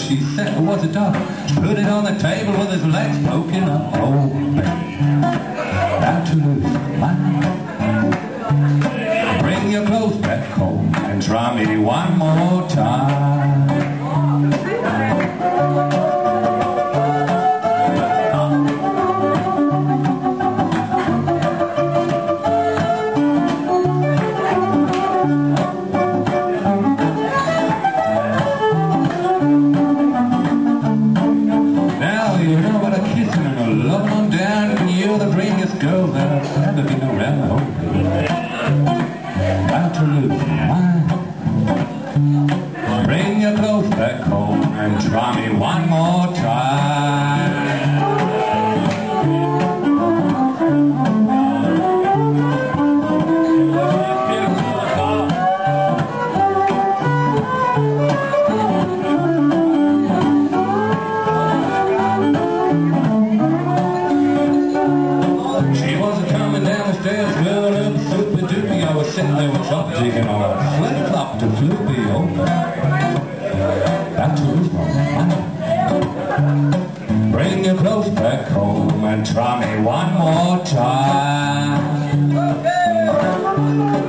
she said it was a dog. Put it on the table with his legs poking up. Oh, baby, got to lose my mind. Bring your clothes back home and try me one more time. Girl that I've ever been around the whole day. Got to lose my mind. Bring your clothes back home and try me one more time. Sitting there with top jigging on a flip-flop to floopy over. Got to lose my mind. Bring your clothes back home and try me one more time.